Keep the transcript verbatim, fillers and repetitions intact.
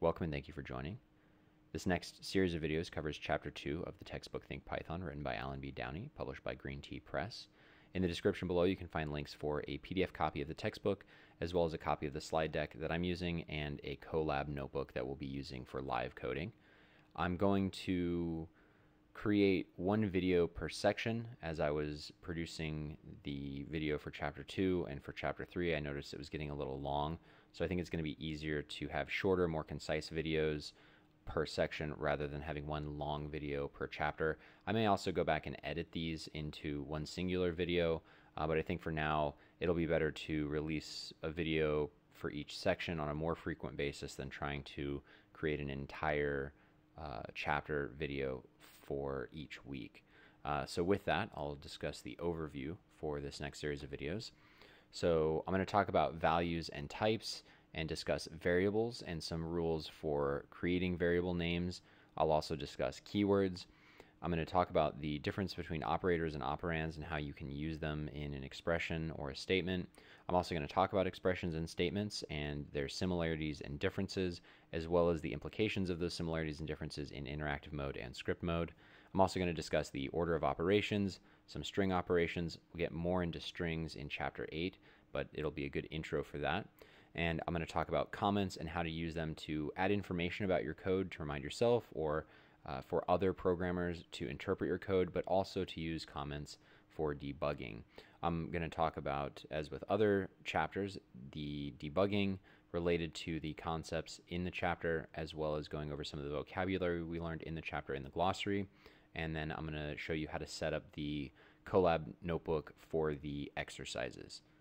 Welcome and thank you for joining. This next series of videos covers Chapter two of the textbook Think Python, written by Alan B. Downey, published by Green Tea Press. In the description below, you can find links for a P D F copy of the textbook, as well as a copy of the slide deck that I'm using, and a Colab notebook that we'll be using for live coding. I'm going to create one video per section. As I was producing the video for Chapter two and for Chapter three, I noticed it was getting a little long, so I think it's going to be easier to have shorter, more concise videos per section rather than having one long video per chapter. I may also go back and edit these into one singular video, uh, but I think for now it'll be better to release a video for each section on a more frequent basis than trying to create an entire uh, chapter video for each week. Uh, so with that, I'll discuss the overview for this next series of videos. So I'm going to talk about values and types, and discuss variables and some rules for creating variable names. I'll also discuss keywords. I'm going to talk about the difference between operators and operands and how you can use them in an expression or a statement. I'm also going to talk about expressions and statements and their similarities and differences, as well as the implications of those similarities and differences in interactive mode and script mode. I'm also going to discuss the order of operations, some string operations. We'll get more into strings in Chapter eight, but it'll be a good intro for that. And I'm going to talk about comments and how to use them to add information about your code to remind yourself, or uh, for other programmers to interpret your code, but also to use comments for debugging. I'm going to talk about, as with other chapters, the debugging related to the concepts in the chapter, as well as going over some of the vocabulary we learned in the chapter in the glossary. And then I'm going to show you how to set up the Colab notebook for the exercises.